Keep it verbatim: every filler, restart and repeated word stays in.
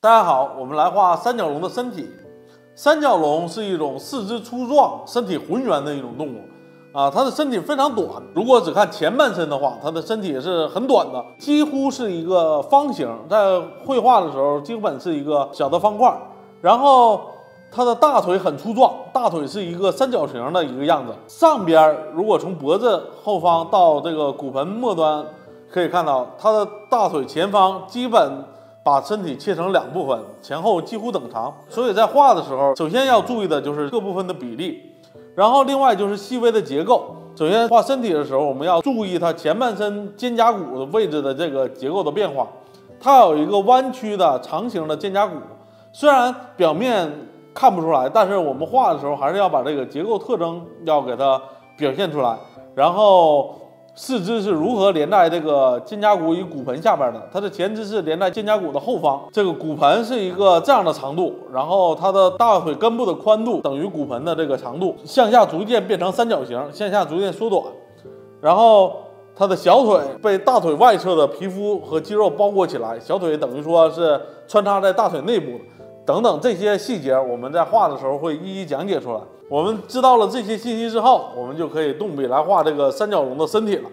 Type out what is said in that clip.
大家好，我们来画三角龙的身体。三角龙是一种四肢粗壮、身体浑圆的一种动物啊，它的身体非常短。如果只看前半身的话，它的身体也是很短的，几乎是一个方形，在绘画的时候基本是一个小的方块。然后它的大腿很粗壮，大腿是一个三角形的一个样子。上边如果从脖子后方到这个骨盆末端，可以看到它的大腿前方基本把身体切成两部分，前后几乎等长，所以在画的时候，首先要注意的就是各部分的比例，然后另外就是细微的结构。首先画身体的时候，我们要注意它前半身肩胛骨的位置的这个结构的变化，它有一个弯曲的长形的肩胛骨，虽然表面看不出来，但是我们画的时候还是要把这个结构特征要给它表现出来，然后四肢是如何连在这个肩胛骨与骨盆下边的？它的前肢是连在肩胛骨的后方，这个骨盆是一个这样的长度，然后它的大腿根部的宽度等于骨盆的这个长度，向下逐渐变成三角形，向下逐渐缩短，然后它的小腿被大腿外侧的皮肤和肌肉包裹起来，小腿等于说是穿插在大腿内部的。等等这些细节，我们在画的时候会一一讲解出来。我们知道了这些信息之后，我们就可以动笔来画这个三角龙的身体了。